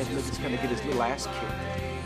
and nigga's gonna get his little ass kicked.